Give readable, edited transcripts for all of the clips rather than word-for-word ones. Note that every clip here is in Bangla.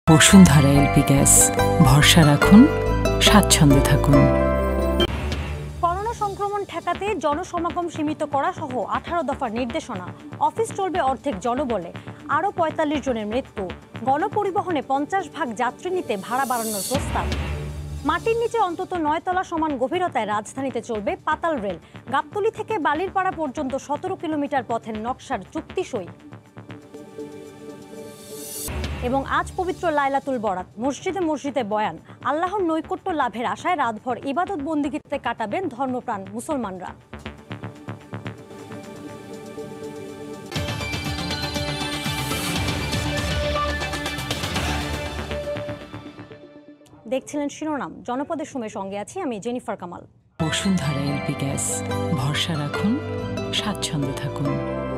বসুন্ধরা এলপি গ্যাস, ভরসা রাখুন, স্বাচ্ছন্দ্যে থাকুন। করোনা সংক্রমণ ঠেকাতে জনসমাগম সীমিত করা সহ 18 দফার নির্দেশনা। অফিস চলবে অর্ধেক জনবলে। আরও 45 জনের মৃত্যু। গণপরিবহনে 50 ভাগ যাত্রী নিতে ভাড়া বাড়ানোর প্রস্তাব। মাটির নিচে অন্তত 9 তলা সমান গভীরতায় রাজধানীতে চলবে পাতাল রেল। গাবতলী থেকে বালিরপাড়া পর্যন্ত 17 কিলোমিটার পথের নকশার চুক্তি সই। এবং আজ পবিত্র লাইলাতুল বরাত। মসজিদে মসজিদে বয়ান। আল্লাহর নৈকট্য লাভের আশায় রাতভর ইবাদত বন্দিগিতে কাটাবেন ধর্মপ্রাণ মুসলমানরা। দেখছিলেন শিরোনাম। জনপদের সময় সঙ্গে আছি আমি Jennifer Kamal. Bashundhara LP gas, ভরসা রাখুন, স্বাচ্ছন্দ্যে থাকুন।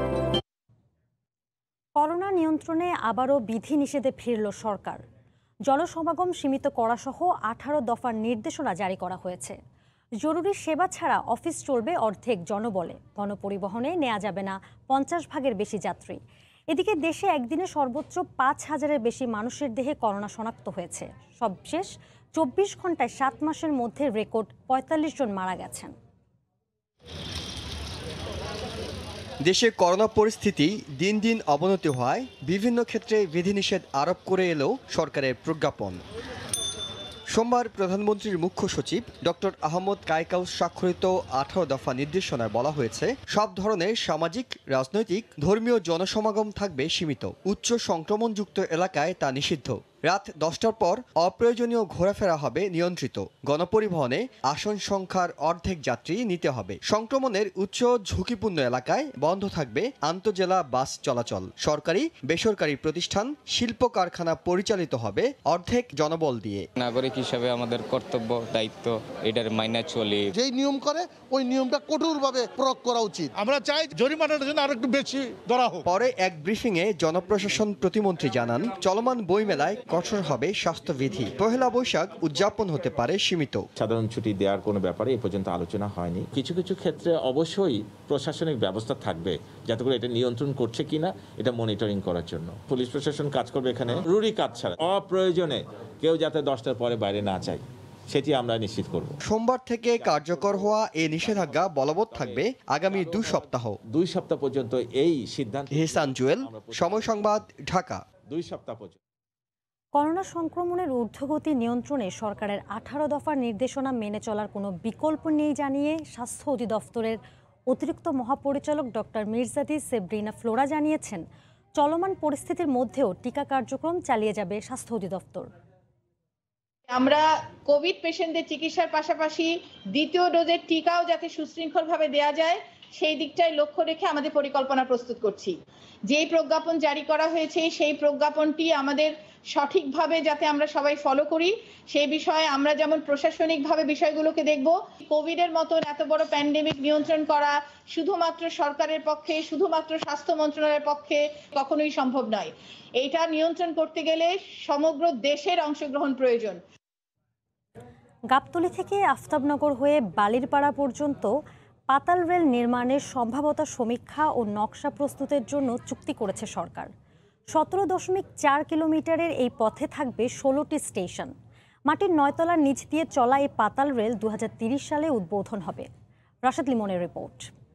করোনা নিয়ন্ত্রণে আবারও বিধিনিষেধে ফিরল সরকার। জনসমাগম সীমিত করা সহ 18 দফার নির্দেশনা জারি করা হয়েছে। জরুরি সেবা ছাড়া অফিস চলবে অর্ধেক জনবলে। গণপরিবহনে নেওয়া যাবে না 50 ভাগের বেশি যাত্রী। এদিকে দেশে একদিনে সর্বোচ্চ 5,000-এর বেশি মানুষের দেহে করোনা শনাক্ত হয়েছে। সবশেষ 24 ঘন্টায় 7 মাসের মধ্যে রেকর্ড 45 জন মারা গেছেন। দেশে করোনা পরিস্থিতি দিন দিন অবনতি হওয়ায় বিভিন্ন ক্ষেত্রে বিধিনিষেধ আরোপ করে এলো সরকারের প্রজ্ঞাপন। সোমবার প্রধানমন্ত্রীর মুখ্য সচিব ডক্টর আহমদ কায়কাউস স্বাক্ষরিত 18 দফা নির্দেশনায় বলা হয়েছে, সব ধরনের সামাজিক, রাজনৈতিক, ধর্মীয় জনসমাগম থাকবে সীমিত। উচ্চ সংক্রমণযুক্ত এলাকায় তা নিষিদ্ধ। রাত 10টার পর অপ্রয়োজনীয় ঘোরাফেরা হবে নিয়ন্ত্রিত। গণপরিবহনে আসন সংখ্যার অর্ধেক যাত্রী নিতে হবে। সংক্রমণের উচ্চ ঝুঁকিপূর্ণ এলাকায় বন্ধ থাকবে আন্তজেলা বাস চলাচল। সরকারি বেসরকারি প্রতিষ্ঠান, শিল্প কারখানা পরিচালিত হবে অর্ধেক জনবল দিয়ে। নাগরিক হিসেবে আমাদের কর্তব্য, দায়িত্ব এটার মাইনে চলে। যেই নিয়ম করে ওই নিয়মটা কঠোরভাবে প্রয়োগ করা উচিত। আমরা চাই জরিমানার জন্য আরেকটু বেশি ধরা হোক। পরে এক ব্রিফিংয়ে জনপ্রশাসন প্রতিমন্ত্রী জানান, চলমান বইমেলায় কঠোর হবে স্বাস্থ্যবিধি। পহেলা বৈশাখ উদযাপন হতে পারে সীমিত। সাধারণ ছুটি দেওয়ার কোনো ব্যাপারে এ পর্যন্ত আলোচনা হয়নি। কিছু কিছু ক্ষেত্রে অবশ্যই প্রশাসনিক ব্যবস্থা থাকবে যাতে করে এটা নিয়ন্ত্রণ করছে কিনা এটা মনিটরিং করার জন্য। পুলিশ প্রশাসন কাজ করবে এখানে জরুরি কাজ ছাড়া। অপ্রয়োজনে কেউ যাতে 10টার পরে বাইরে না যায় সেটি আমরা নিশ্চিত করব। সোমবার থেকে কার্যকর হওয়া এই নিষেধাজ্ঞা বলবৎ থাকবে আগামী 2 সপ্তাহ। 2 সপ্তাহ পর্যন্ত এই সিদ্ধান্ত। হেসান জুয়েল, সময় সংবাদ, ঢাকা। 2 সপ্তাহ পর্যন্ত। করোনা সংক্রমণের ঊর্ধ্বগতি নিয়ন্ত্রণে সরকারের 18 দফার নির্দেশনা মেনে চলার কোনো বিকল্প নেই জানিয়ে স্বাস্থ্য অধিদপ্তরের অতিরিক্ত মহাপরিচালক ডক্টর মির্জাদি সেব্রিনা ফ্লোরা জানিয়েছেন, চলমান পরিস্থিতির মধ্যেও টিকা কার্যক্রম চালিয়ে যাবে স্বাস্থ্য অধিদপ্তর। আমরা কোভিড পেশেন্টদের চিকিৎসার পাশাপাশি দ্বিতীয় ডোজের টিকাও যাতে সুশৃঙ্খলভাবে দেওয়া যায় সেই দিকটাই লক্ষ্য রেখে আমাদের পরিকল্পনা প্রস্তুত করছি। যেই প্রজ্ঞাপন জারি করা হয়েছে সেই প্রজ্ঞাপনটি আমাদের সঠিকভাবে যাতে আমরা সবাই ফলো করি সেই বিষয়ে আমরা যেমন প্রশাসনিকভাবে বিষয়গুলোকে দেখব। কোভিডের মতন এত বড় প্যান্ডেমিক নিয়ন্ত্রণ করা শুধুমাত্র সরকারের পক্ষে, শুধুমাত্র স্বাস্থ্য মন্ত্রণালয়ের পক্ষে কখনোই সম্ভব নয়। এইটা নিয়ন্ত্রণ করতে গেলে সমগ্র দেশের অংশগ্রহণ প্রয়োজন। গাবতলী থেকে আফতাবনগর হয়ে বালিরপাড়া পর্যন্ত পাতাল রেল নির্মাণের সম্ভাব্যতা সমীক্ষা ও নকশা প্রস্তুতের জন্য চুক্তি করেছে সরকার। 17.4 কিলোমিটারের এই পথে থাকবে 16টি স্টেশন। মাটির 9 তলার নিচ দিয়ে চলা এই পাতাল রেল 2030 সালে উদ্বোধন হবে। রাশেদ লিমনের রিপোর্ট।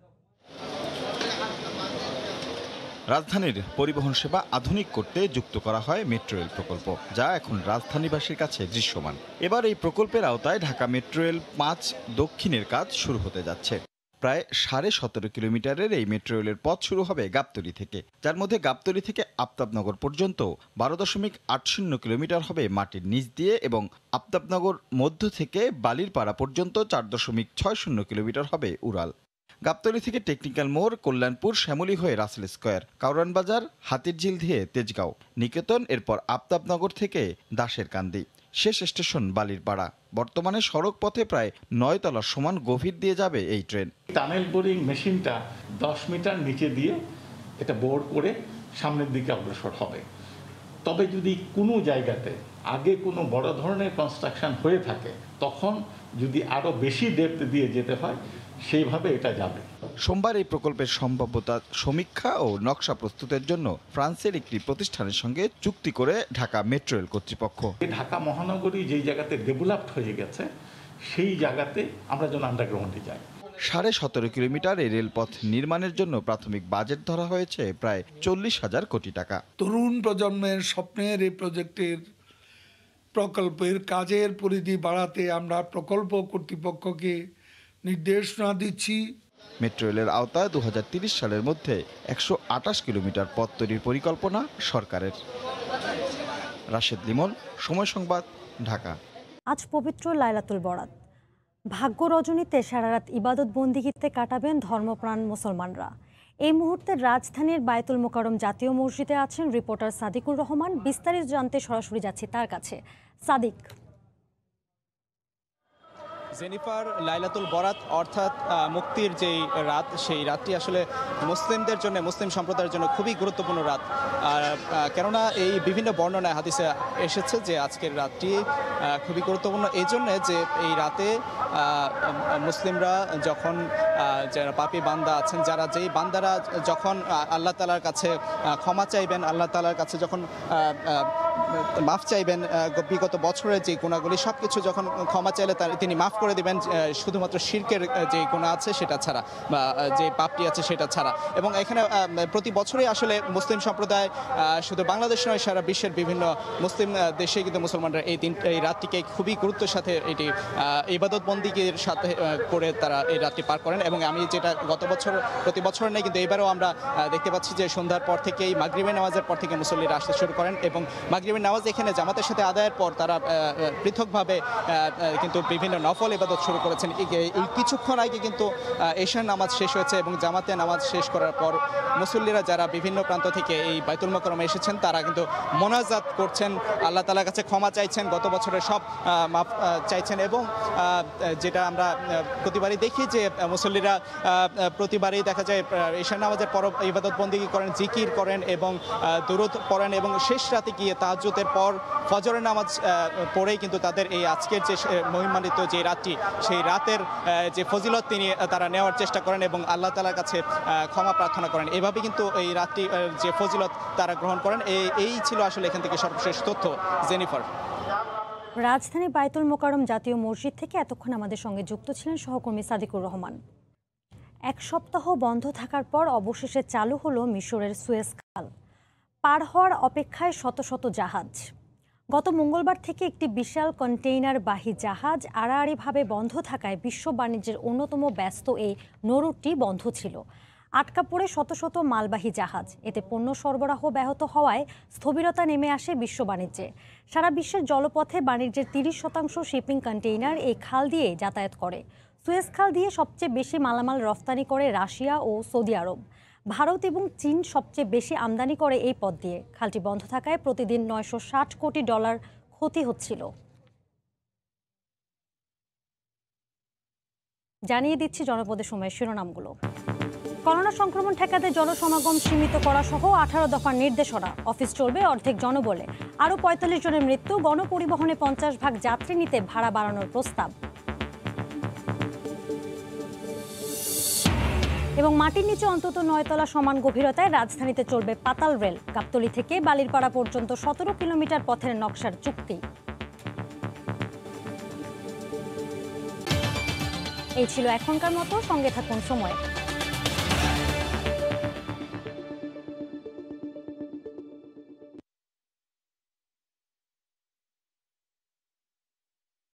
রাজধানীর পরিবহন সেবা আধুনিক করতে যুক্ত করা হয় মেট্রো রেল প্রকল্প, যা এখন রাজধানীবাসীর কাছে দৃশ্যমান। এবার এই প্রকল্পের আওতায় ঢাকা মেট্রো রেল 5 দক্ষিণের কাজ শুরু হতে যাচ্ছে। প্রায় 17.5 কিলোমিটারের এই মেট্রো রেলের পথ শুরু হবে গাবতলী থেকে, যার মধ্যে গাবতলী থেকে আফতাবনগর পর্যন্ত 12.80 কিলোমিটার হবে মাটির নিচ দিয়ে এবং আফতাবনগর মধ্য থেকে বালিরপাড়া পর্যন্ত 4.60 কিলোমিটার হবে উড়াল। গাবতলী থেকে টেকনিক্যাল মোড়, কল্যাণপুর, শ্যামলী হয়ে রাসেল স্কয়ার, কাউরান বাজার, হাতিরঝিল দিয়ে তেজগাঁও, নিকেতন, এরপর আফতাবনগর থেকে দাসের কান্দি, শেষ স্টেশন বালিরপাড়া। বর্তমানে সড়ক পথে প্রায় 9 তলার সমান গভীর দিয়ে যাবে এই ট্রেন। টানেল বোরিং মেশিনটা 10 মিটার নিচে দিয়ে এটা বোর করে সামনের দিকে অগ্রসর হবে। তবে যদি কোনো জায়গাতে আগে কোনো বড় ধরনের কনস্ট্রাকশন হয়ে থাকে তখন যদি আরও বেশি ডেপথ দিয়ে যেতে হয় সেইভাবে এটা যাবে। সোমবার এই প্রকল্পের সম্ভাব্যতা সমীক্ষা ও নকশা প্রস্তুতের জন্য ফ্রান্সের একটি প্রতিষ্ঠানের সঙ্গে চুক্তি করে ঢাকা মেট্রো রেল কর্তৃপক্ষ। ঢাকা মহানগরী যেই জায়গাতে ডেভেলপড হয়ে গেছে সেই জায়গাতে আমরা যেন আন্ডারগ্রাউন্ডে যাই। 17.5 কিলোমিটার এই রেলপথ নির্মাণের জন্য প্রাথমিক বাজেট ধরা হয়েছে প্রায় 40,000 কোটি টাকা। তরুণ প্রজন্মের স্বপ্নের এই প্রকল্পের কাজের পরিধি বাড়াতে আমরা প্রকল্প কর্তৃপক্ষকে নির্দেশনা দিচ্ছি। মেট্রো রেলের আওতায় 2030 সালের মধ্যে 128 কিলোমিটার পথ তৈরির পরিকল্পনা সরকারের। রাশেদ লিমন, সময় সংবাদ, ঢাকা। আজ পবিত্র লাইলাতুল বরাত। ভাগ্য রজনীতে সারারাত ইবাদত বন্দিগিতে কাটাবেন ধর্মপ্রাণ মুসলমানরা। এই মুহূর্তে রাজধানীর বায়তুল মোকাররম জাতীয় মসজিদে আছেন রিপোর্টার সাদিকুর রহমান। বিস্তারিত জানতে সরাসরি যাচ্ছি তার কাছে। সাদিক। জেনিফার, লাইলাতুল বরাত অর্থাৎ মুক্তির যেই রাত, সেই রাতটি আসলে মুসলিমদের জন্য, মুসলিম সম্প্রদায়ের জন্য খুবই গুরুত্বপূর্ণ রাত। কেননা এই বিভিন্ন বর্ণনায় হাদিসে এসেছে যে আজকের রাতটি খুবই গুরুত্বপূর্ণ এই জন্যে যে এই রাতে মুসলিমরা যখন যারা পাপী বান্দা আছেন, যারা যেই বান্দারা যখন আল্লাহ তাআলার কাছে ক্ষমা চাইবেন, আল্লাহ তাআলার কাছে যখন মাফ চাইবেন, বিগত বছরের যে গুণাগুলি সব কিছু যখন ক্ষমা চাইলে তিনি মাফ করে দেবেন, শুধুমাত্র শিরকের যে গুণা আছে সেটা ছাড়া বা যে পাপটি আছে সেটা ছাড়া। এবং এখানে প্রতি বছরই আসলে মুসলিম সম্প্রদায় শুধু বাংলাদেশ নয়, সারা বিশ্বের বিভিন্ন মুসলিম দেশে কিন্তু মুসলমানরা এই রাতটিকে খুবই গুরুত্বের সাথে এটি ইবাদত বন্দিগির সাথে করে তারা এই রাতটি পার করেন। এবং আমি যেটা গত বছর প্রতি বছর নেই, কিন্তু এবারেও আমরা দেখতে পাচ্ছি যে সন্ধ্যার পর থেকেই মাগরিবের নামাজের পর থেকে মুসল্লিরা আসতে শুরু করেন এবং মাগরিবের নামাজ এখানে জামাতের সাথে আদায়ের পর তারা পৃথকভাবে কিন্তু বিভিন্ন নফল ইবাদত শুরু করেছেন। এই কিছুক্ষণ আগে কিন্তু এশার নামাজ শেষ হয়েছে এবং জামাতে নামাজ শেষ করার পর মুসল্লিরা যারা বিভিন্ন প্রান্ত থেকে এই বাইতুল মোকাররমে এসেছেন তারা কিন্তু মোনাজাত করছেন, আল্লাহ তাআলার কাছে ক্ষমা চাইছেন, গত বছরের সব মাফ চাইছেন। এবং যেটা আমরা প্রতিবারই দেখি যে মুসল্লিরা প্রতিবারই দেখা যায় এশার নামাজের পর ইবাদত বন্দেগী করেন, জিকির করেন এবং দুরূদ পড়েন এবং শেষ রাতে গিয়ে তাহাজ্জুদের পর ফজরের নামাজ পড়েই কিন্তু তাদের এই আজকের যে মহিমান্বিত যে রাতটি, সেই রাতের যে ফজিলত তারা নেওয়ার চেষ্টা করেন এবং আল্লাহ তাআলার কাছে ক্ষমা প্রার্থনা করেন। এভাবে কিন্তু এই রাতটি যে ফজিলত তারা গ্রহণ করেন। এই ছিল আসলে এখান থেকে সর্বশেষ তথ্য। জেনিফার। রাজধানী বায়তুল মোকাররম জাতীয় মসজিদ থেকে এতক্ষণ আমাদের সঙ্গে যুক্ত ছিলেন সহকর্মী সাদিকুর রহমান। এক সপ্তাহ বন্ধ থাকার পর অবশেষে চালু হলো মিশরের সুয়েজ খাল। পার হওয়ার অপেক্ষায় শত শত জাহাজ। গত মঙ্গলবার থেকে একটি বিশাল কন্টেইনার বাহী জাহাজ আড়াআড়িভাবে বন্ধ থাকায় বিশ্ব বাণিজ্যের অন্যতম ব্যস্ত এই নৌরুটটি বন্ধ ছিল। আটকা পড়ে শত শত মালবাহী জাহাজ। এতে পণ্য সরবরাহ ব্যাহত হওয়ায় স্থবিরতা নেমে আসে বিশ্ব বাণিজ্যে। সারা বিশ্বের জলপথে বাণিজ্যের 30% শিপিং কন্টেইনার এই খাল দিয়ে যাতায়াত করে। সুয়েজ খাল দিয়ে সবচেয়ে বেশি মালামাল রফতানি করে রাশিয়া ও সৌদি আরব। ভারত এবং চীন সবচেয়ে বেশি আমদানি করে এই পথ দিয়ে। খালটি বন্ধ থাকায় প্রতিদিন $960 কোটি ক্ষতি হচ্ছিল। জানিয়ে দিচ্ছি জনপদের সময়ের শিরোনামগুলো। করোনা সংক্রমণ ঠেকাতে জনসমাগম সীমিত করা সহ 18 দফার নির্দেশনা। অফিস চলবে অর্ধেক জনবলে। আরও 45 জনের মৃত্যু। গণপরিবহনে 50 ভাগ যাত্রী নিতে ভাড়া বাড়ানোর প্রস্তাব। এবং মাটির নিচে অন্তত 9 তলা সমান গভীরতায় রাজধানীতে চলবে পাতাল রেল। গাবতলী থেকে বালিরপাড়া পর্যন্ত 17 কিলোমিটার পথের নকশার চুক্তি। এই ছিল এখনকার মতো। সঙ্গে থাকুন সময়।